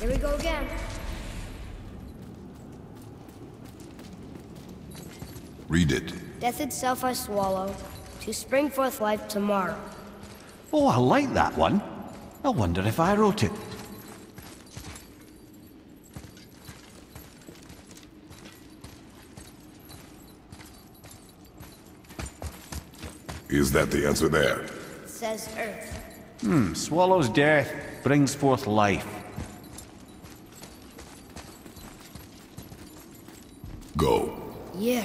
Here we go again. Read it. Death itself I swallow, to spring forth life tomorrow. Oh, I like that one. I wonder if I wrote it. Is that the answer there? It says Earth. Swallows death, brings forth life. Go. Yeah.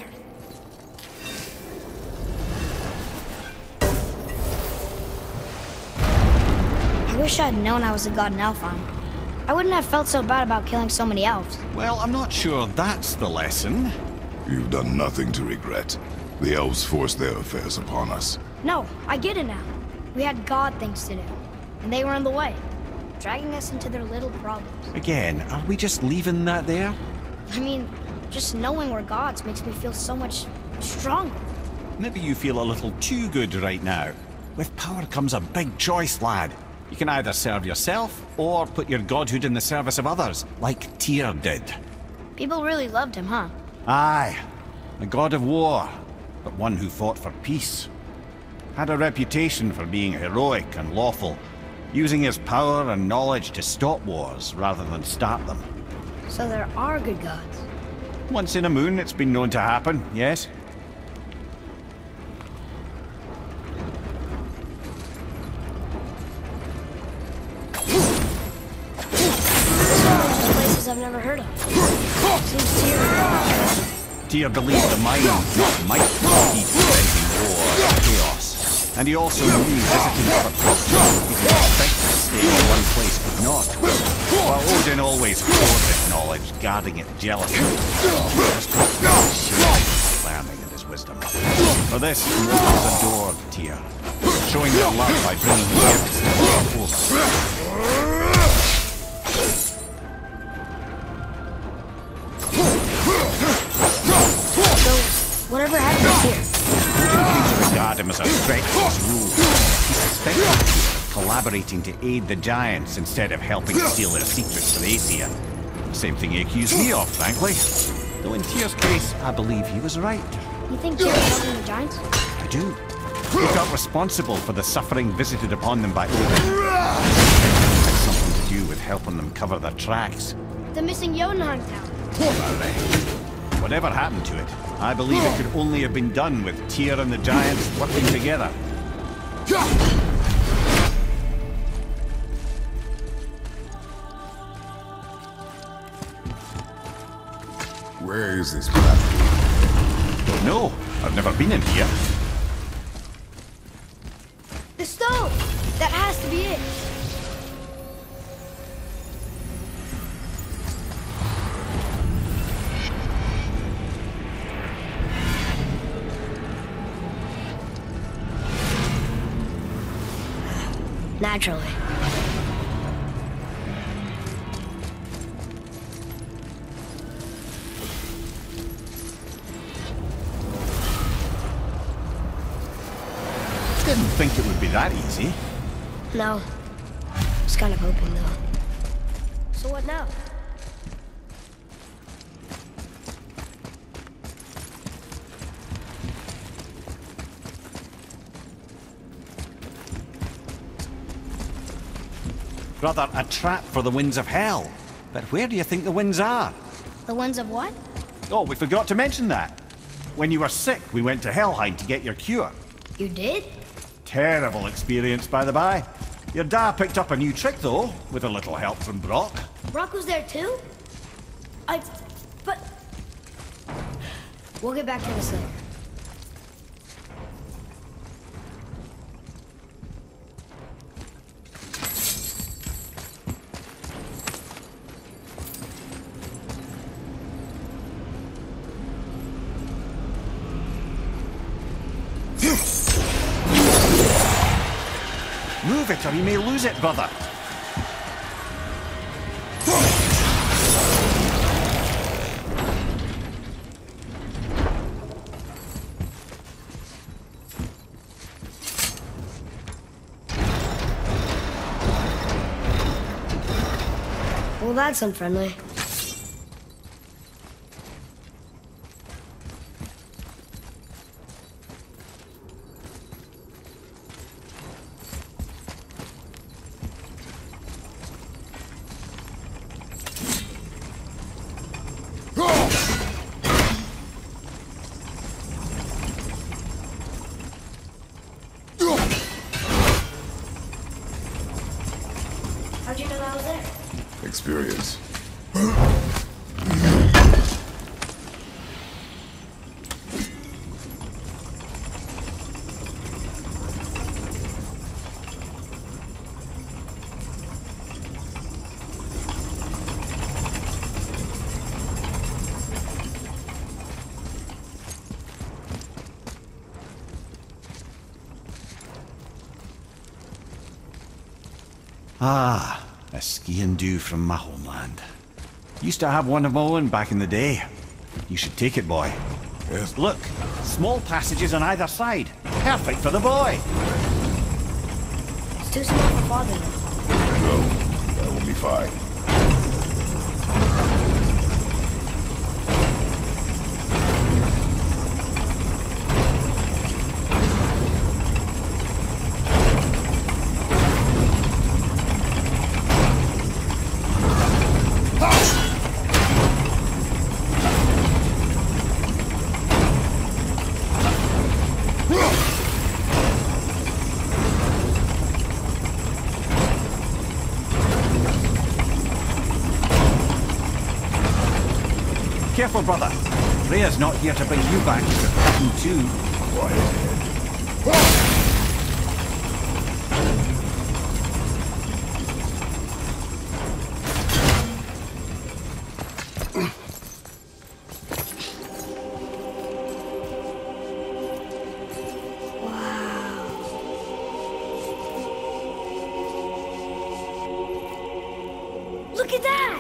I wish I'd known I was a god in Elfheim. I wouldn't have felt so bad about killing so many elves. Well, I'm not sure that's the lesson. You've done nothing to regret. The elves forced their affairs upon us. No, I get it now. We had god things to do, and they were in the way, dragging us into their little problems. Again, are we just leaving that there? I mean, just knowing we're gods makes me feel so much stronger. Maybe you feel a little too good right now. With power comes a big choice, lad. You can either serve yourself, or put your godhood in the service of others, like Tyr did. People really loved him, huh? Aye, a god of war, but one who fought for peace. Had a reputation for being heroic and lawful, using his power and knowledge to stop wars rather than start them. So there are good gods. Once in a moon, it's been known to happen, yes? Places I've never heard of. Seems Tyr believed the mind, not might, would be preventing war or chaos. And he also knew visiting other cultures, even expected staying in one place could not. While Odin always hoarded knowledge, guarding it jealously, learning and his wisdom. For this, mortals adored Tyr, showing their love by bringing gifts to the proposal. whatever happens here. Odin came to regard him as a threat to his rule. He suspected Tyr of collaborating to aid the giants instead of helping to steal their secrets from Aesir. Same thing he accused me of, frankly. Though in Tyr's case, I believe he was right. You think Tyr was helping the giants? I do. They felt responsible for the suffering visited upon them by Odin. It had something to do with helping them cover their tracks. The missing Jotunheim town. Whatever happened to it, I believe it could only have been done with Tyr and the giants working together. Where is this platform? No, I've never been in here. The stone! That has to be it! Naturally. Didn't think it would be that easy. No. I was kind of hoping, though. So what now? Rather, a trap for the winds of hell. But where do you think the winds are? The ones of what? Oh, we forgot to mention that. When you were sick, we went to Helheim to get your cure. You did? Terrible experience, by the by. Your dad picked up a new trick, though, with a little help from Brock. Brock was there too? But... We'll get back to this later. Move it or you may lose it, brother. Well, that's unfriendly. How'd you know that was there? Experience. Ah, a skiing dew from my homeland. Used to have one of my own back in the day. You should take it, boy. Yes. Look, small passages on either side. Perfect for the boy. It's too small for Father. No, that will be fine. Careful, brother. Rhea's not here to bring you back if you're cutting too. Quiet. Look at that!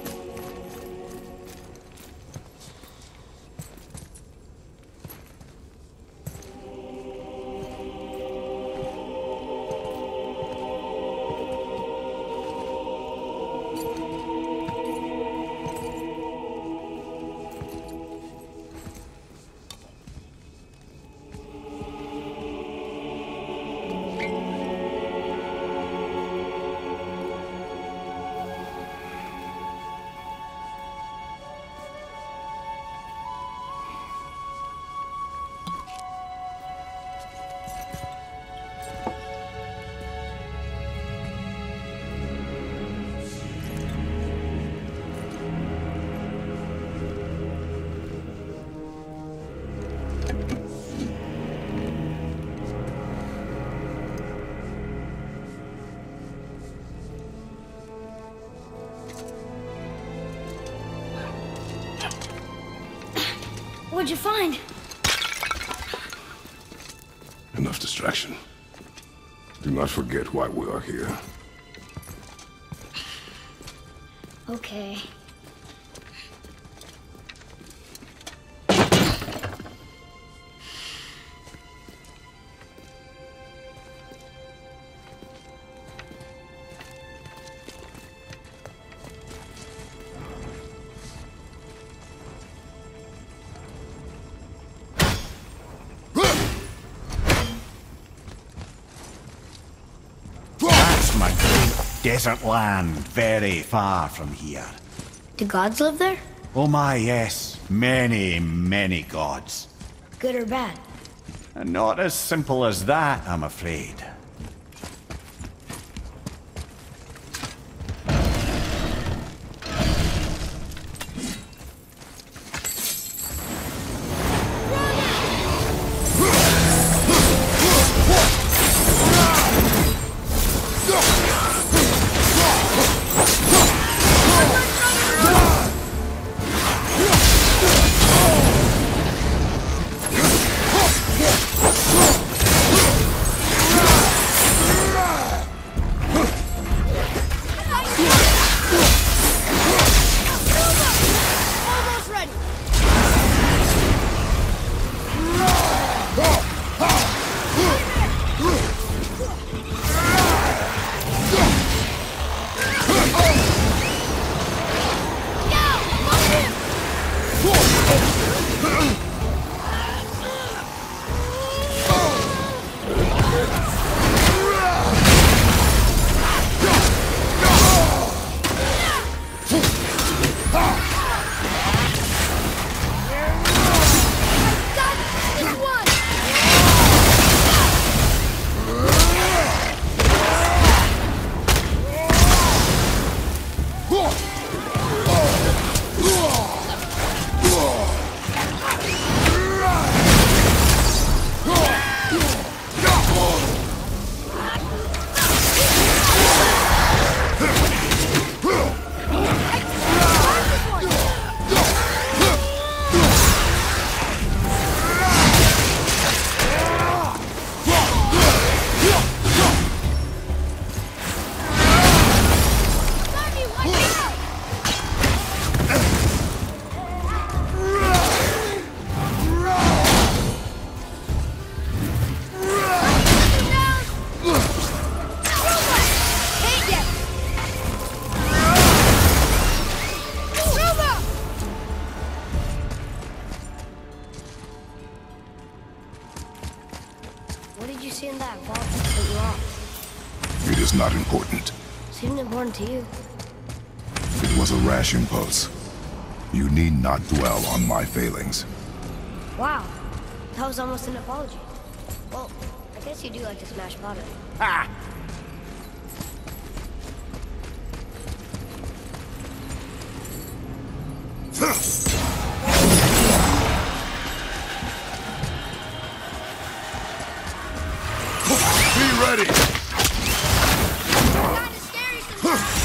What'd you find? Enough distraction. Do not forget why we are here. Okay. That's my great desert land, very far from here. Do gods live there? Oh my, yes. Many, many gods. Good or bad? And not as simple as that, I'm afraid. was not important. Seemed important to you. It was a rash impulse. You need not dwell on my failings. Wow. That was almost an apology. Well, I guess you do like to smash pottery. Ha! Be ready! Kinda scary sometimes.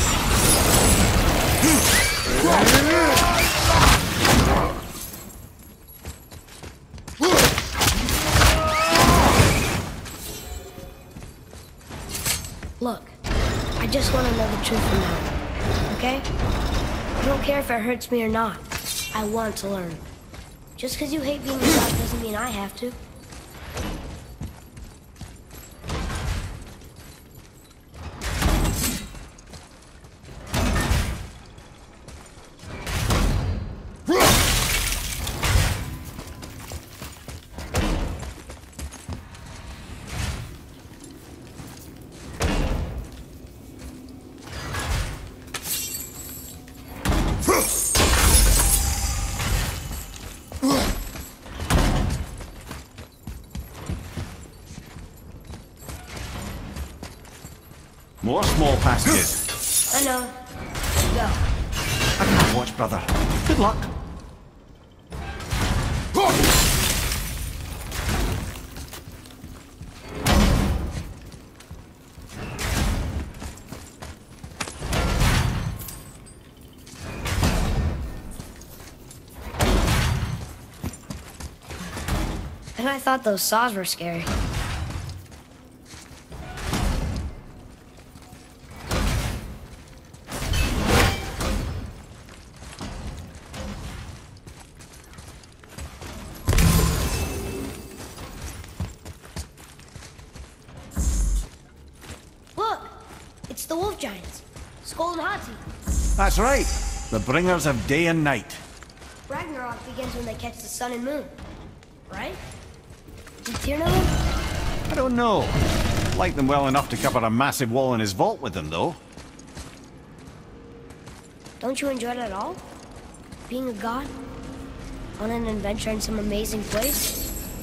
Look, I just want to know the truth from now, okay? I don't care if it hurts me or not. I want to learn. Just because you hate being a god doesn't mean I have to. More small passages. I know. Go. I can't watch, brother. Good luck. And I thought those saws were scary. Look! It's the wolf giants. Skull and Hati. That's right. The bringers of day and night. Ragnarok begins when they catch the sun and moon. Right? Did Tyr know them? I don't know. Like them well enough to cover a massive wall in his vault with them, though. Don't you enjoy it at all? Being a god? On an adventure in some amazing place?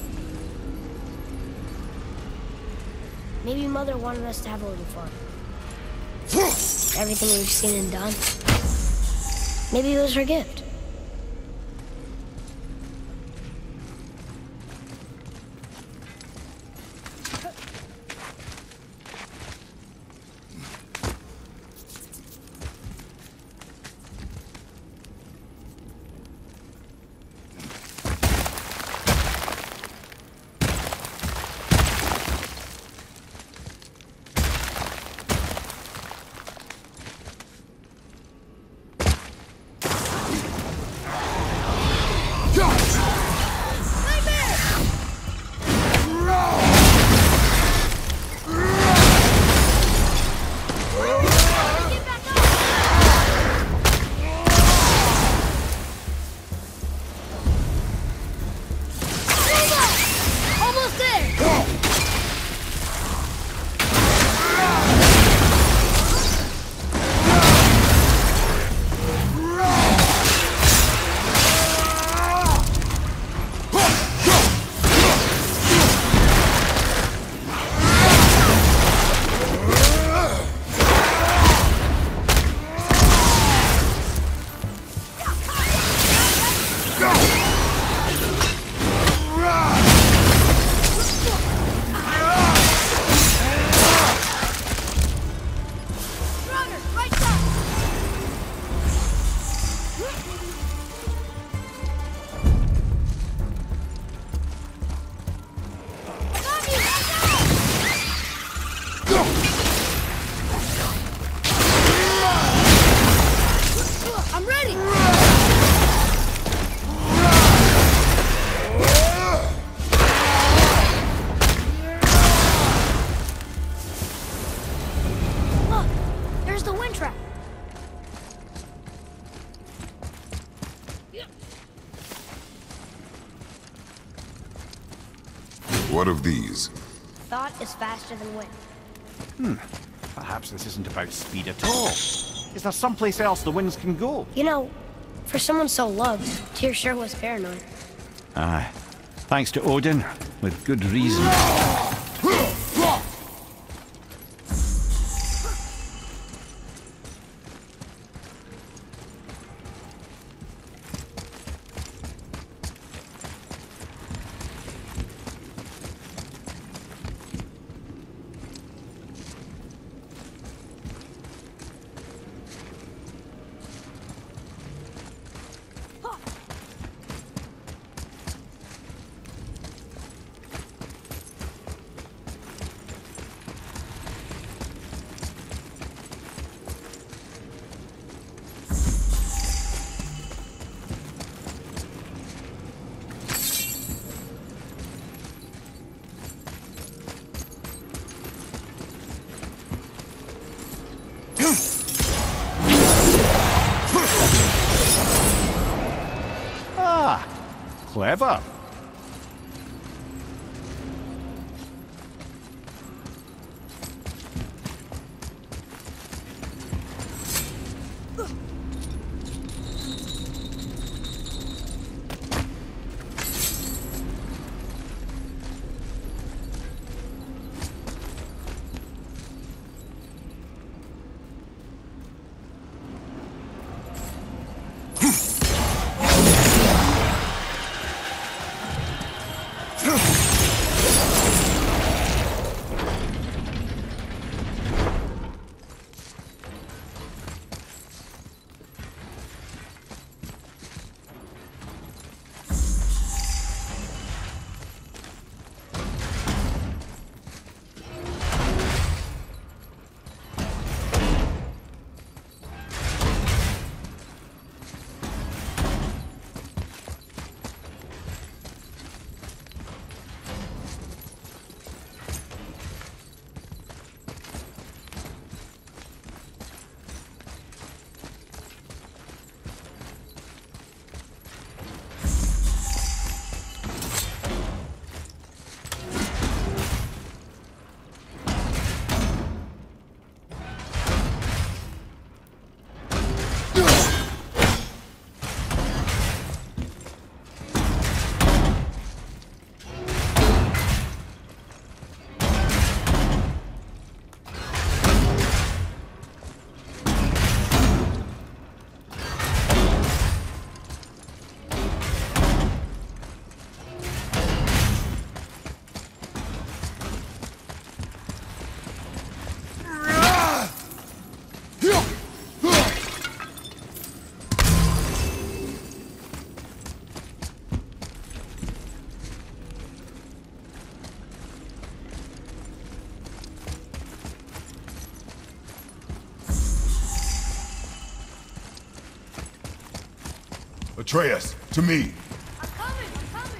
Maybe Mother wanted us to have a little fun. Everything we've seen and done. Maybe it was her gift. What of these? Thought is faster than wind. Perhaps this isn't about speed at all. Is there someplace else the winds can go? You know, for someone so loved, Tyr sure was paranoid. Aye. Thanks to Odin, with good reason. Clever. Atreus, to me. I'm coming, I'm coming.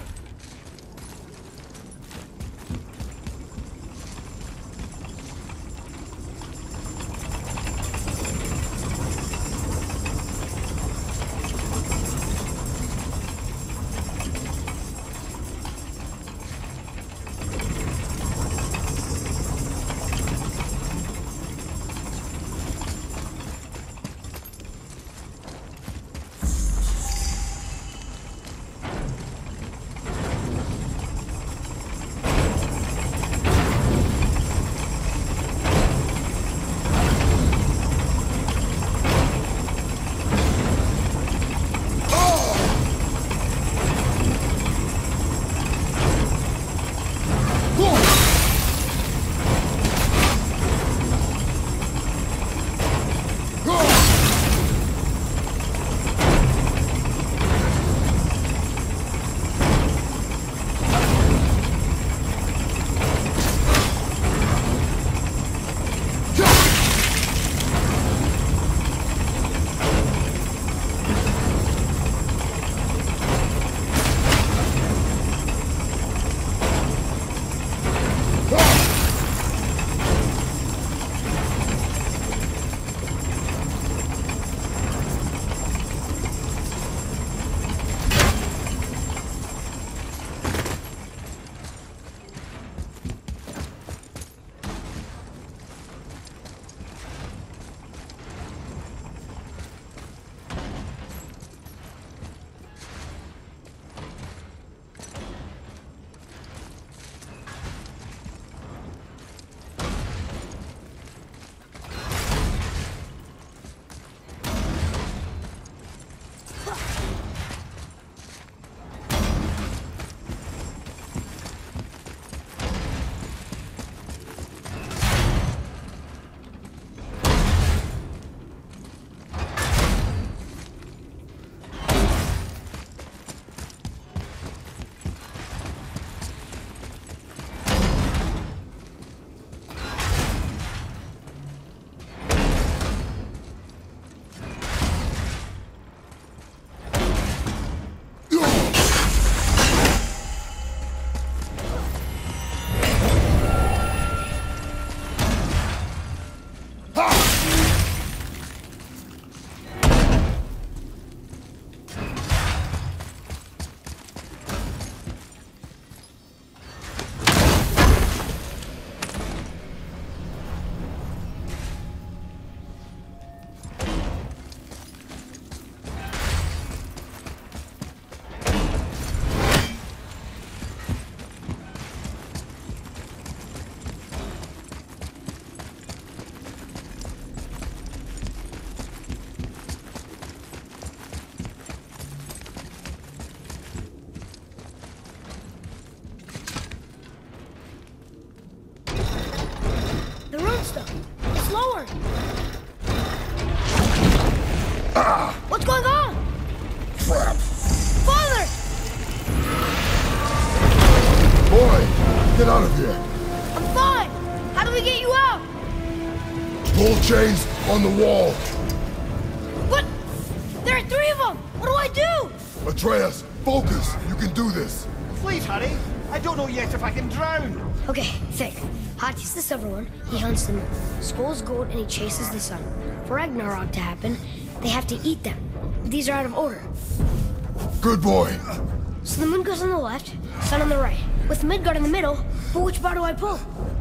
chains on the wall. What? There are 3 of them! What do I do? Atreus, focus. You can do this. Please hurry. I don't know yet if I can drown. Okay, think. Hati's the silver one, he hunts the moon. Skull's gold and he chases the sun. For Ragnarok to happen, they have to eat them. These are out of order. Good boy. So the moon goes on the left, sun on the right. With Midgard in the middle, but which bar do I pull?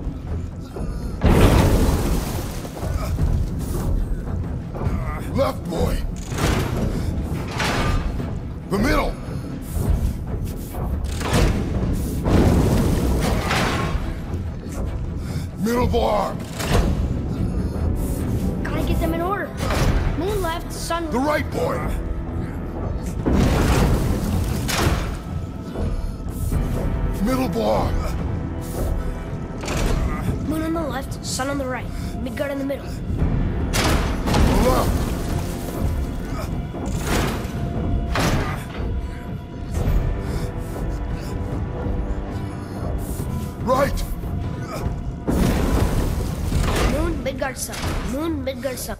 Left, boy. The middle. Middle bar. Gotta get them in order. Moon left, sun The right, boy. Middle bar. Moon on the left, sun on the right. Midgard in the middle. The left. Right. Moon, Midgard, sun. Moon, Midgard, sun.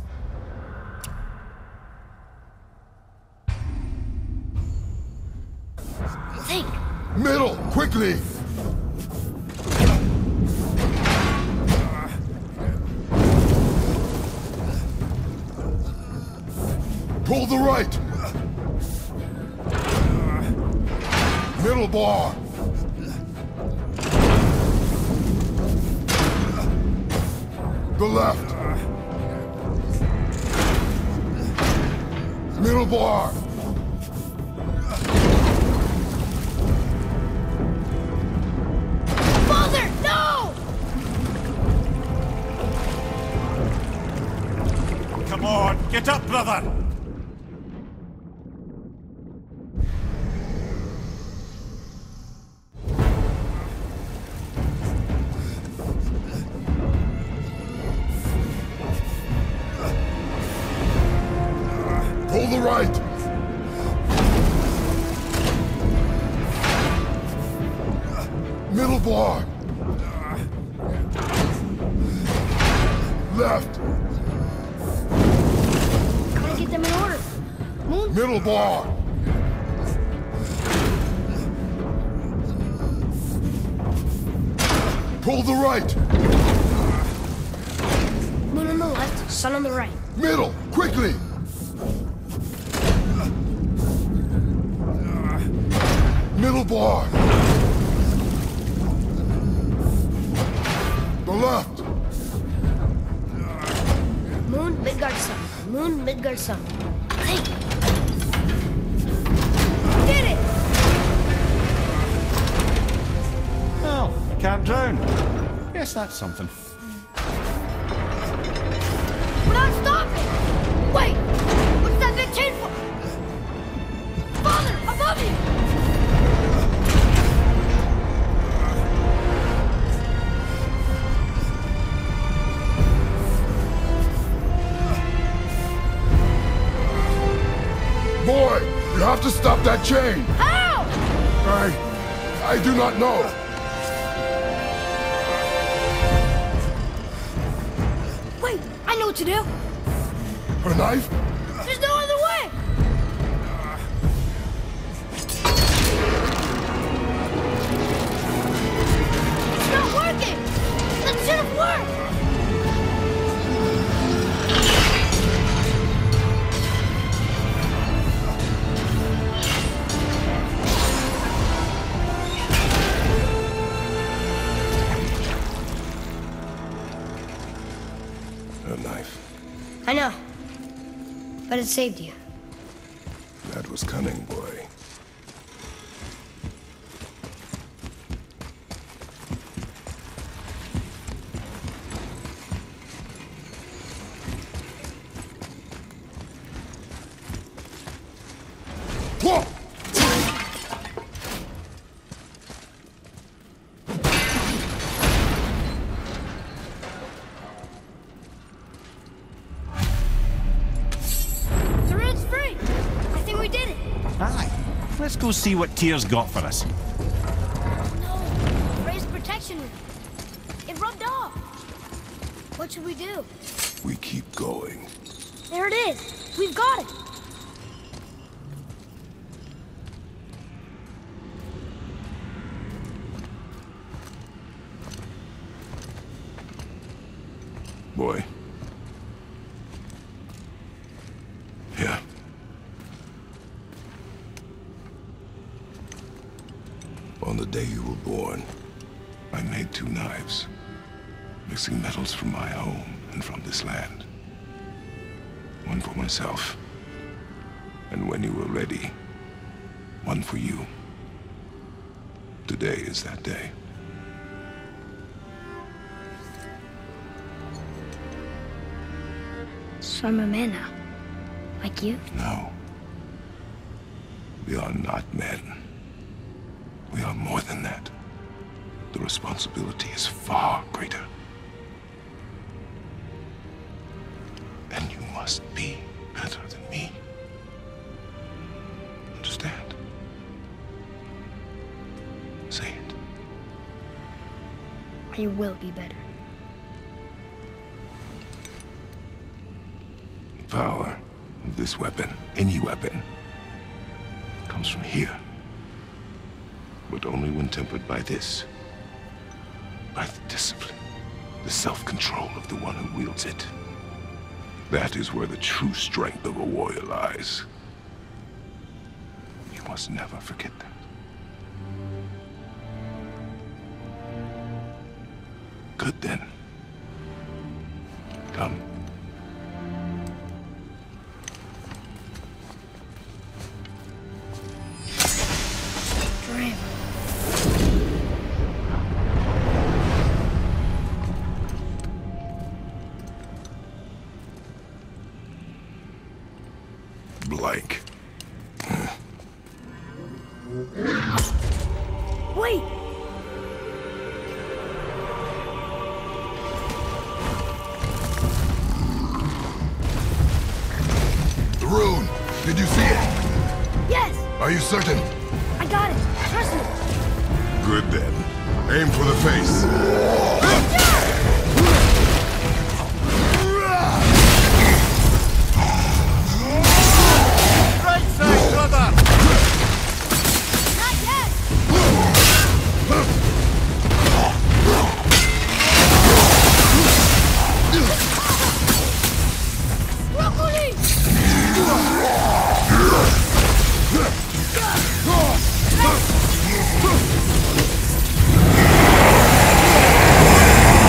Think. Middle, quickly. Pull the right. Middle bar. The left. Middle bar. Baldur, no! Come on, get up, brother. Pull the right. Middle bar. Left. Gotta get them in order. Moon, Middle bar. Pull the right. moon on the left, sun on the right. Middle, quickly. Middle bar. The left. Moon, Midgard, sun. Moon, Midgard, sun. Hey! Did it! Well, can't drown. Yes, that's something. We're not stopping! Wait! What's that big chain for? Father, above you! Boy, you have to stop that chain. How? I do not know. Wait, I know what to do. A knife? There's no other way! It's not working! That should have worked! A knife. I know. But it saved you. That was cunning, boy. Whoa! The road's free! I think we did it! Aye. Let's go see what Tyr's got for us. No! Raised protection! It rubbed off! What should we do? if we keep going. There it is! We've got it! Boy. Here. On the day you were born, I made 2 knives, mixing metals from my home and from this land. One for myself, and when you were ready, one for you. Today is that day. So I'm a man now. Like you? No. We are not men. We are more than that. The responsibility is far greater. And you must be better than me. Understand? Say it. I will be better. The power of this weapon, any weapon, comes from here. But only when tempered by this. By the discipline, the self-control of the one who wields it. That is where the true strength of a warrior lies. You must never forget that. Good then. Come. Dream. Blank. Wait! The rune! Did you see it? Yes! Are you certain? I got it! Trust me! Good then. Aim for the face. Right side, brother! Not yet! Broccoli!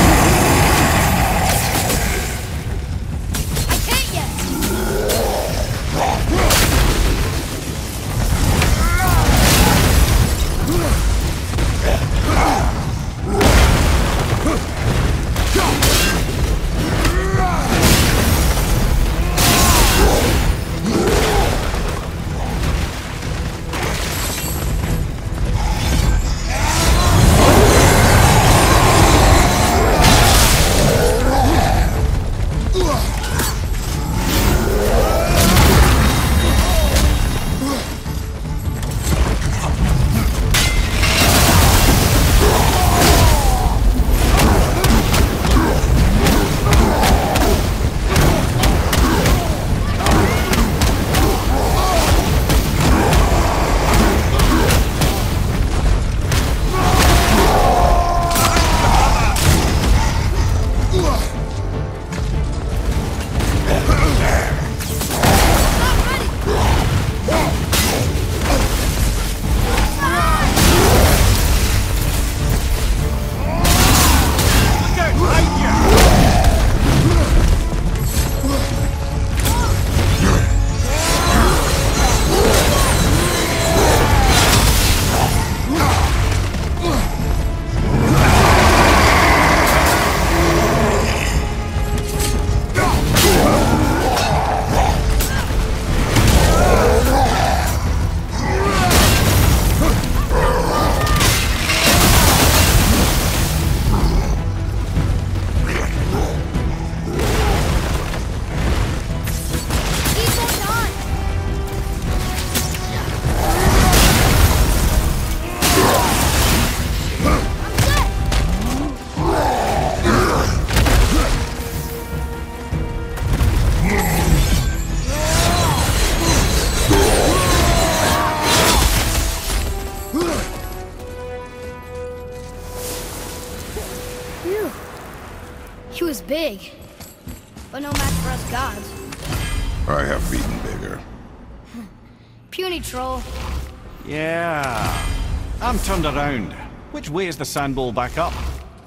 big, but no match for us gods. I have beaten bigger. Puny troll. Yeah. I'm turned around. Which way is the sand bowl back up?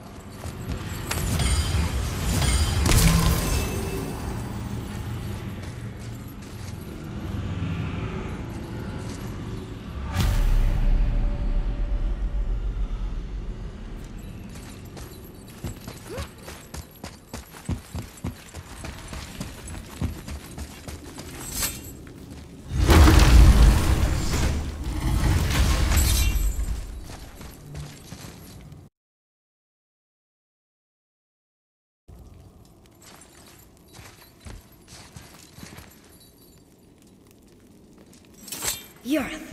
Earth.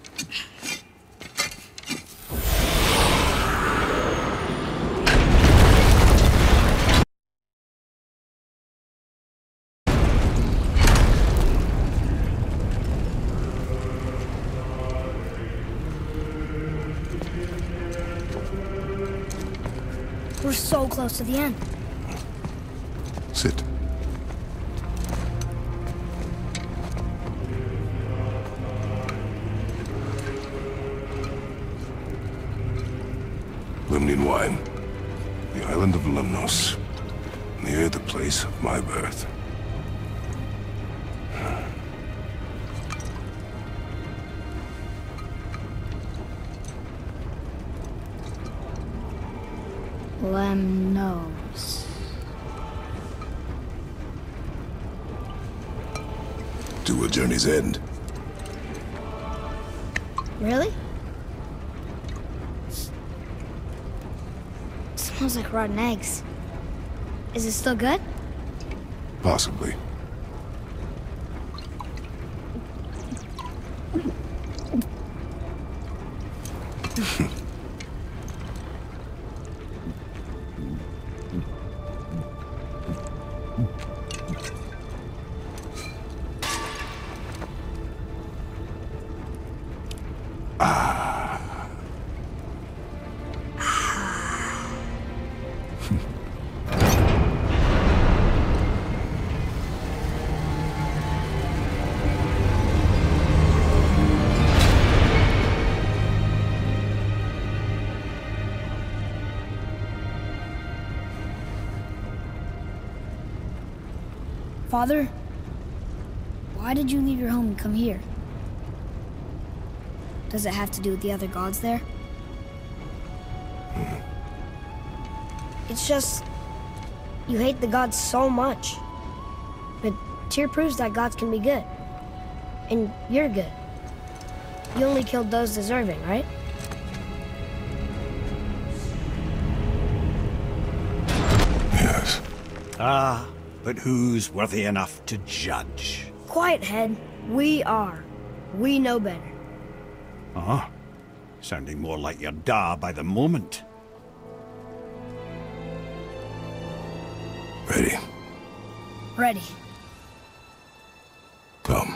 We're so close to the end. Sit. Limnian wine. The island of Lemnos. Near the place of my birth. Lemnos. To a journey's end. Really? Smells like rotten eggs. Is it still good? Possibly. Father, why did you leave your home and come here? Does it have to do with the other gods there? It's just, you hate the gods so much. But Tyr proves that gods can be good. And you're good. You only killed those deserving, right? Yes. Ah, but who's worthy enough to judge? Quiet head, we are. We know better. Uh-huh. Sounding more like your da by the moment. Ready. Ready. Come.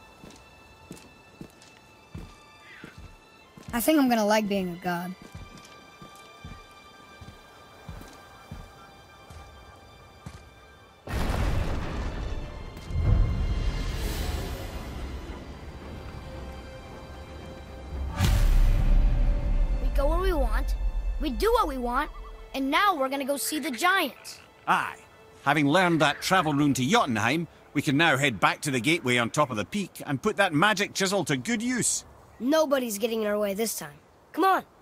I think I'm gonna like being a god. We go where we want, we do what we want, and now we're gonna go see the giants. Aye. Having learned that travel rune to Jotunheim, we can now head back to the gateway on top of the peak and put that magic chisel to good use. Nobody's getting in our way this time. Come on.